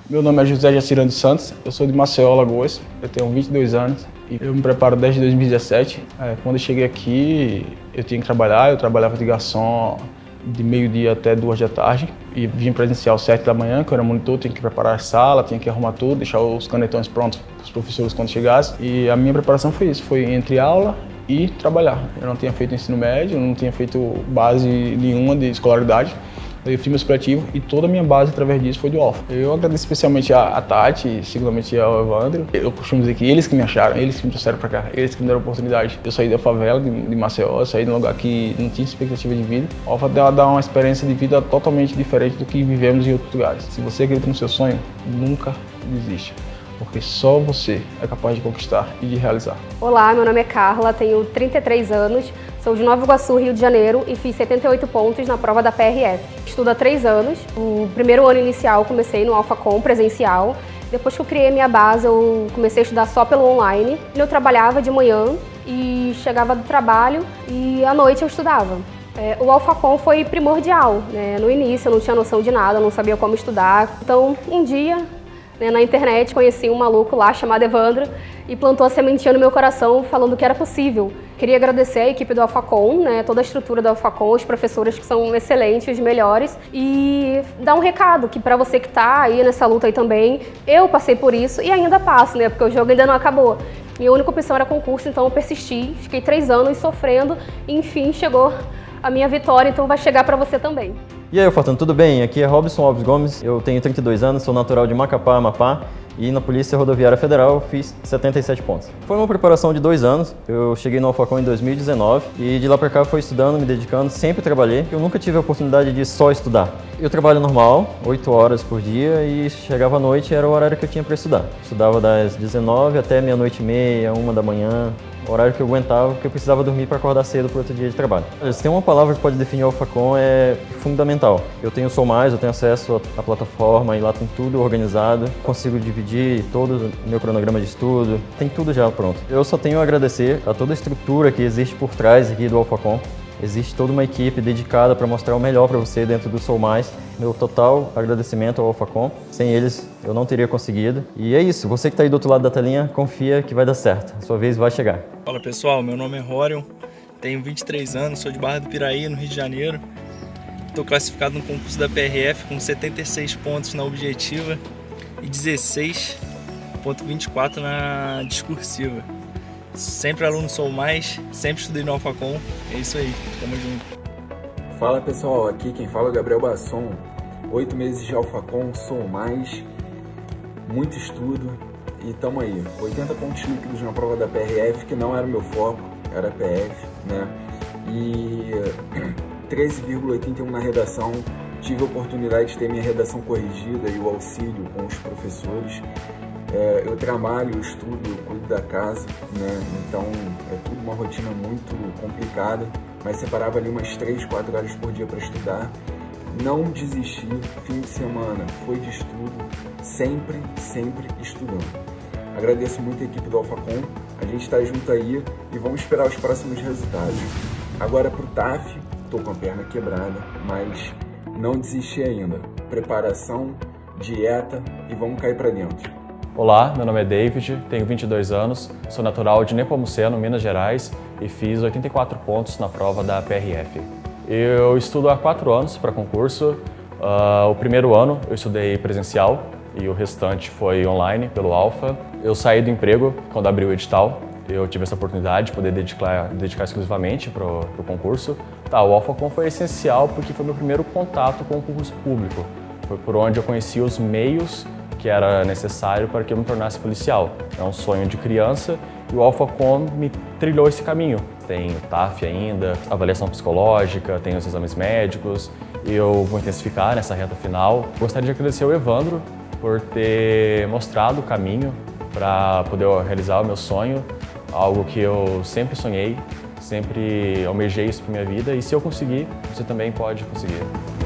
Meu nome é José Jacirão dos Santos, eu sou de Maceió, Alagoas, eu tenho 22 anos e eu me preparo desde 2017. Quando eu cheguei aqui, eu tinha que trabalhar, eu trabalhava de garçom de meio-dia até 2 da tarde e vim presencial 7 da manhã, que eu era monitor, tinha que preparar a sala, tinha que arrumar tudo, deixar os canetões prontos para os professores quando chegassem. E a minha preparação foi isso, foi entre aula e trabalhar. Eu não tinha feito ensino médio, não tinha feito base nenhuma de escolaridade. Eu fiz meu supletivo e toda a minha base através disso foi do Alfa. Eu agradeço especialmente a Tati, seguramente ao Evandro. Eu costumo dizer que eles que me acharam, eles que me trouxeram para cá, eles que me deram a oportunidade. Eu saí da favela de Maceió, saí de um lugar que não tinha expectativa de vida. O Alfa dá uma experiência de vida totalmente diferente do que vivemos em outros lugares. Se você acredita no seu sonho, nunca desista, porque só você é capaz de conquistar e de realizar. Olá, meu nome é Carla, tenho 33 anos, sou de Nova Iguaçu, Rio de Janeiro e fiz 78 pontos na prova da PRF. Estudo há 3 anos, o primeiro ano inicial comecei no AlphaCom presencial, depois que eu criei a minha base eu comecei a estudar só pelo online. Eu trabalhava de manhã e chegava do trabalho e à noite eu estudava. O AlphaCom foi primordial, né? No início eu não tinha noção de nada, não sabia como estudar, então um dia na internet conheci um maluco lá chamado Evandro e plantou a sementinha no meu coração falando que era possível. Queria agradecer a equipe do AlphaCom, toda a estrutura do AlphaCom, os professores que são excelentes, os melhores, e dar um recado que para você que está aí nessa luta aí também, eu passei por isso e ainda passo, porque o jogo ainda não acabou. Minha única opção era concurso, então eu persisti, fiquei 3 anos sofrendo e enfim chegou a minha vitória, então vai chegar para você também. E aí, Alfatano, tudo bem? Aqui é Robson Alves Gomes, eu tenho 32 anos, sou natural de Macapá, Amapá, e na Polícia Rodoviária Federal fiz 77 pontos. Foi uma preparação de 2 anos, eu cheguei no AlphaCom em 2019 e de lá pra cá fui estudando, me dedicando, sempre trabalhei. Eu nunca tive a oportunidade de só estudar. Eu trabalho normal, 8 horas por dia e chegava à noite era o horário que eu tinha para estudar. Estudava das 19 até meia-noite e meia, 1 da manhã. O horário que eu aguentava, porque eu precisava dormir para acordar cedo para o outro dia de trabalho. Se tem uma palavra que pode definir o AlphaCom é fundamental. Eu tenho Sou Mais, eu tenho acesso à plataforma e lá tem tudo organizado. Consigo dividir todo o meu cronograma de estudo, tem tudo já pronto. Eu só tenho a agradecer a toda a estrutura que existe por trás aqui do AlphaCom. Existe toda uma equipe dedicada para mostrar o melhor para você dentro do Sou Mais. Meu total agradecimento ao AlphaCom. Sem eles, eu não teria conseguido. E é isso, você que está aí do outro lado da telinha, confia que vai dar certo. A sua vez vai chegar. Fala pessoal, meu nome é Rorion, tenho 23 anos, sou de Barra do Piraí, no Rio de Janeiro. Estou classificado no concurso da PRF com 76 pontos na objetiva e 16,24 na discursiva. Sempre aluno Sou Mais, sempre estudei no AlphaCom, é isso aí, tamo junto. Fala pessoal, aqui quem fala é o Gabriel Basson, 8 meses de AlphaCom, Sou Mais, muito estudo e tamo aí. 80 pontos líquidos na prova da PRF, que não era o meu foco, era a PF, e 13,81 na redação. Tive a oportunidade de ter minha redação corrigida e o auxílio com os professores. Eu trabalho, eu estudo, eu cuido da casa, então é tudo uma rotina muito complicada, mas separava ali umas 3, 4 horas por dia para estudar. Não desisti, fim de semana foi de estudo, sempre estudando. Agradeço muito a equipe do AlphaCom, a gente está junto aí e vamos esperar os próximos resultados. Agora pro TAF, tô com a perna quebrada, mas não desisti ainda. Preparação, dieta e vamos cair para dentro. Olá, meu nome é David, tenho 22 anos, sou natural de Nepomuceno, Minas Gerais e fiz 84 pontos na prova da PRF. Eu estudo há 4 anos para concurso. O primeiro ano eu estudei presencial e o restante foi online pelo Alpha. Eu saí do emprego quando abriu o edital. Eu tive essa oportunidade de poder dedicar exclusivamente para o concurso. O AlphaCom foi essencial porque foi meu primeiro contato com o concurso público. Foi por onde eu conheci os meios que era necessário para que eu me tornasse policial. É um sonho de criança e o AlphaCom me trilhou esse caminho. Tem o TAF ainda, avaliação psicológica, tem os exames médicos e eu vou intensificar nessa reta final. Gostaria de agradecer ao Evandro por ter mostrado o caminho para poder realizar o meu sonho, algo que eu sempre sonhei, sempre almejei isso para minha vida e se eu conseguir, você também pode conseguir.